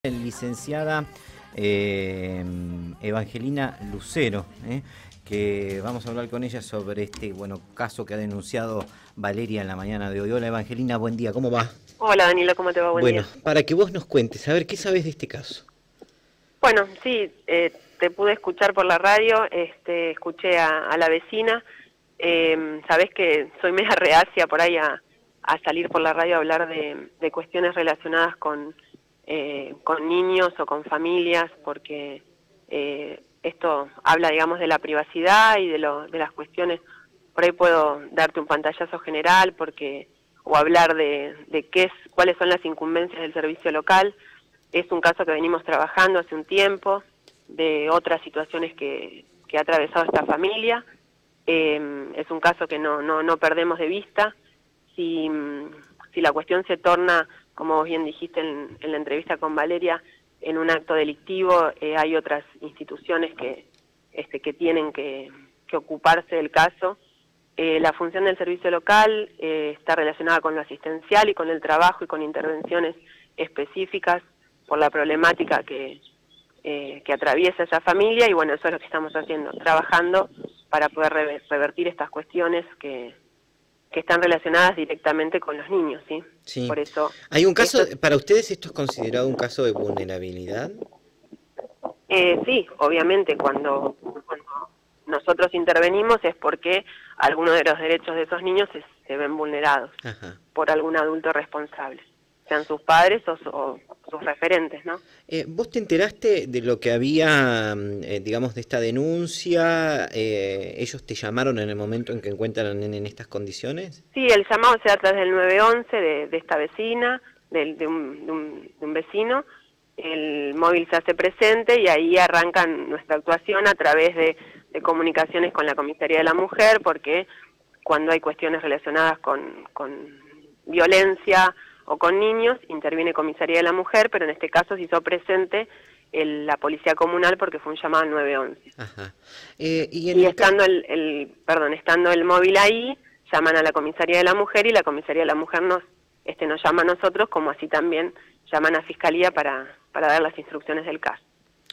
Licenciada Evangelina Lucero, que vamos a hablar con ella sobre este caso que ha denunciado Valeria en la mañana de hoy. Hola Evangelina, buen día, ¿cómo va? Hola Danilo, ¿cómo te va? Buen día. Para que vos nos cuentes, a ver, ¿qué sabes de este caso? Bueno, sí, te pude escuchar por la radio, escuché a la vecina, sabés que soy media reacia por ahí a salir por la radio a hablar de cuestiones relacionadas con niños o con familias, porque esto habla, digamos, de la privacidad y de las cuestiones. Por ahí puedo darte un pantallazo general o hablar de cuáles son las incumbencias del servicio local. Es un caso que venimos trabajando hace un tiempo, de otras situaciones que ha atravesado esta familia. Es un caso que no perdemos de vista. Si la cuestión se torna, como vos bien dijiste en la entrevista con Valeria, en un acto delictivo, hay otras instituciones que tienen que ocuparse del caso. La función del servicio local está relacionada con lo asistencial y con el trabajo y con intervenciones específicas por la problemática que atraviesa esa familia, y bueno, eso es lo que estamos haciendo, trabajando para poder revertir estas cuestiones que están relacionadas directamente con los niños, ¿sí? Sí. Por eso, ¿Hay un caso, para ustedes esto es considerado un caso de vulnerabilidad? Sí, obviamente, cuando nosotros intervenimos es porque algunos de los derechos de esos niños se ven vulnerados. Ajá. Por algún adulto responsable, sean sus padres o sus referentes, ¿no? ¿Vos te enteraste de lo que había, digamos, de esta denuncia? ¿Ellos te llamaron en el momento en que encuentran al nene en estas condiciones? Sí, el llamado se da a través del 911 de esta vecina, de un vecino. El móvil se hace presente y ahí arranca nuestra actuación a través de comunicaciones con la Comisaría de la Mujer, porque cuando hay cuestiones relacionadas con violencia o con niños, interviene Comisaría de la Mujer, pero en este caso se hizo presente la Policía Comunal porque fue un llamado al 911. Ajá. Estando estando el móvil ahí, llaman a la Comisaría de la Mujer y la Comisaría de la Mujer nos llama a nosotros, como así también llaman a Fiscalía para dar las instrucciones del caso.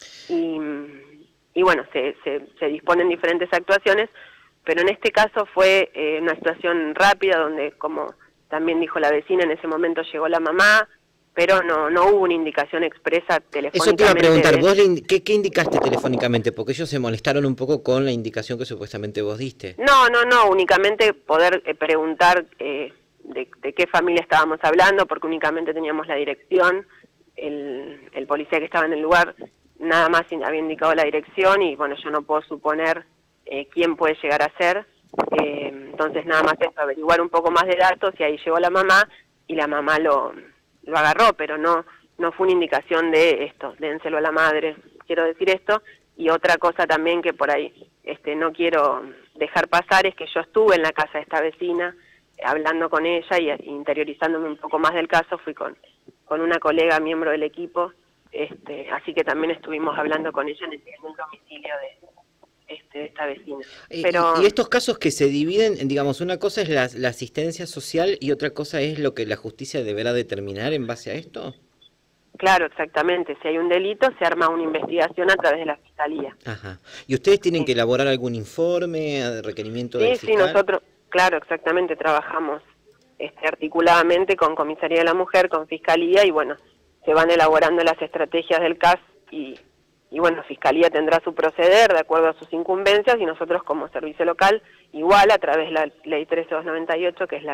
Y bueno, se disponen diferentes actuaciones, pero en este caso fue una situación rápida donde, como también dijo la vecina, en ese momento llegó la mamá, pero no hubo una indicación expresa telefónicamente. Eso te iba a preguntar, ¿vos qué indicaste telefónicamente? Porque ellos se molestaron un poco con la indicación que supuestamente vos diste. No, únicamente poder preguntar de qué familia estábamos hablando, porque únicamente teníamos la dirección, el policía que estaba en el lugar nada más había indicado la dirección, y bueno, yo no puedo suponer quién puede llegar a ser. Entonces nada más eso, averiguar un poco más de datos, y ahí llegó la mamá y la mamá lo agarró, pero no fue una indicación de esto, dénselo a la madre, quiero decir esto. Y otra cosa también que por ahí no quiero dejar pasar es que yo estuve en la casa de esta vecina hablando con ella y interiorizándome un poco más del caso. Fui con una colega, miembro del equipo, así que también estuvimos hablando con ella en el domicilio de esta vecina. Pero y estos casos que se dividen, digamos, una cosa es la asistencia social y otra cosa es lo que la justicia deberá determinar en base a esto. Claro, exactamente. Si hay un delito, se arma una investigación a través de la Fiscalía. Ajá. ¿Y ustedes tienen que elaborar algún informe, requerimiento del fiscal? Sí, nosotros, claro, exactamente, trabajamos articuladamente con Comisaría de la Mujer, con Fiscalía, y bueno, se van elaborando las estrategias del CAS y bueno, Fiscalía tendrá su proceder de acuerdo a sus incumbencias, y nosotros como servicio local, igual a través de la ley 13298, que es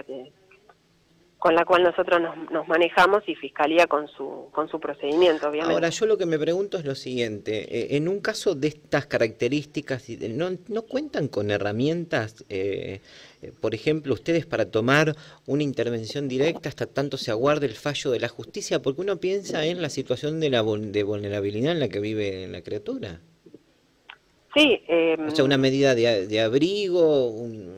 con la cual nosotros nos manejamos, y Fiscalía con su procedimiento, obviamente. Ahora, yo lo que me pregunto es lo siguiente, en un caso de estas características, ¿no cuentan con herramientas, por ejemplo, ustedes para tomar una intervención directa hasta tanto se aguarde el fallo de la justicia? Porque uno piensa en la situación de vulnerabilidad en la que vive la criatura. Sí. O sea, una medida de abrigo,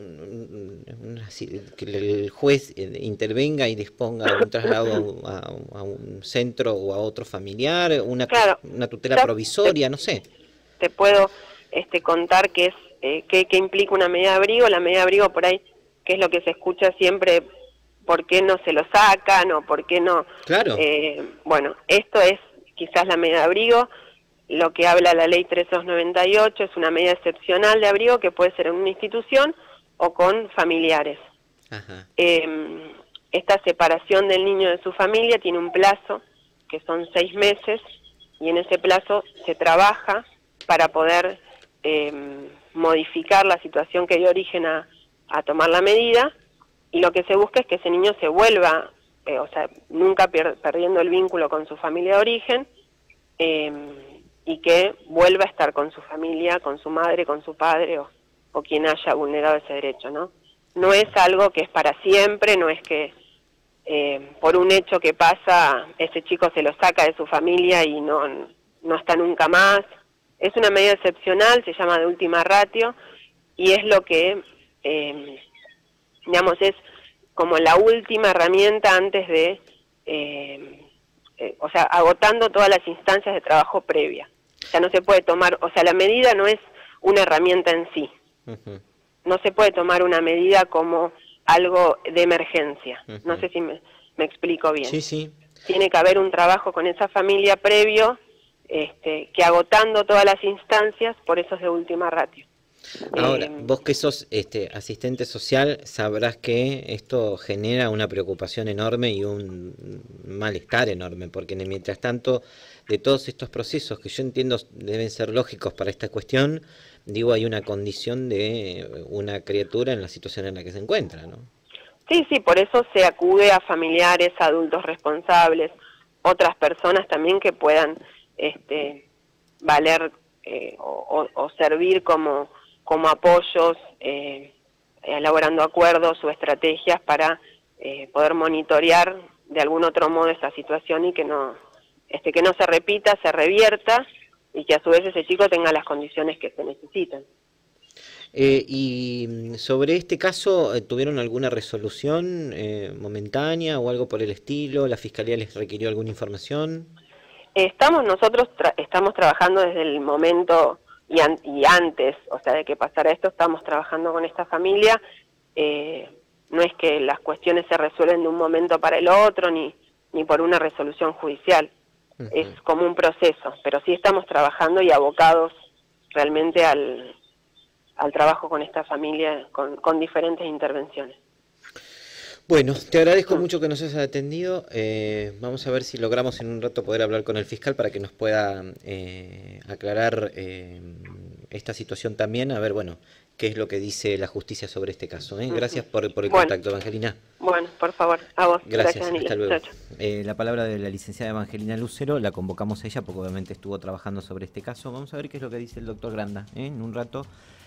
que el juez intervenga y disponga de un traslado a un centro o a otro familiar, una tutela provisoria, no sé. Te puedo contar qué implica una medida de abrigo. La medida de abrigo, por ahí, que es lo que se escucha siempre, ¿por qué no se lo sacan o por qué no? Claro. Bueno, esto es quizás la medida de abrigo, lo que habla la ley 3298 es una medida excepcional de abrigo que puede ser en una institución o con familiares. Ajá. Esta separación del niño de su familia tiene un plazo, que son 6 meses, y en ese plazo se trabaja para poder modificar la situación que dio origen a tomar la medida, y lo que se busca es que ese niño se vuelva, o sea, nunca perdiendo el vínculo con su familia de origen, y que vuelva a estar con su familia, con su madre, con su padre, o quien haya vulnerado ese derecho, ¿no? No es algo que es para siempre, no es que por un hecho que pasa, ese chico se lo saca de su familia y no está nunca más. Es una medida excepcional, se llama de última ratio, y es lo que, digamos, es como la última herramienta antes de, o sea, agotando todas las instancias de trabajo previa. O sea, no se puede tomar, o sea, la medida no es una herramienta en sí. No se puede tomar una medida como algo de emergencia. No sé si me explico bien. Sí, sí. Tiene que haber un trabajo con esa familia previo, que agotando todas las instancias, por eso es de última ratio. Ahora, vos que sos asistente social, sabrás que esto genera una preocupación enorme y un malestar enorme, porque mientras tanto, de todos estos procesos que yo entiendo deben ser lógicos para esta cuestión, digo, hay una condición de una criatura en la situación en la que se encuentra, ¿no? Sí, sí, por eso se acude a familiares, adultos responsables, otras personas también que puedan valer o servir como apoyos, elaborando acuerdos o estrategias para poder monitorear de algún otro modo esa situación y que no se repita, se revierta, y que a su vez ese chico tenga las condiciones que se necesitan. Y sobre este caso, ¿tuvieron alguna resolución momentánea o algo por el estilo? ¿La Fiscalía les requirió alguna información? Nosotros estamos trabajando desde el momento y antes, o sea, de que pasara esto, estamos trabajando con esta familia. No es que las cuestiones se resuelven de un momento para el otro, ni por una resolución judicial. Es como un proceso, pero sí estamos trabajando y abocados realmente al trabajo con esta familia, con diferentes intervenciones. Bueno, te agradezco mucho que nos hayas atendido. Vamos a ver si logramos en un rato poder hablar con el fiscal para que nos pueda aclarar esta situación también, a ver, bueno, qué es lo que dice la justicia sobre este caso. Gracias por el contacto, Evangelina. Bueno, por favor, a vos. Gracias, hasta luego. Chao. La palabra de la licenciada Evangelina Lucero, la convocamos a ella porque obviamente estuvo trabajando sobre este caso. Vamos a ver qué es lo que dice el doctor Granda, en un rato.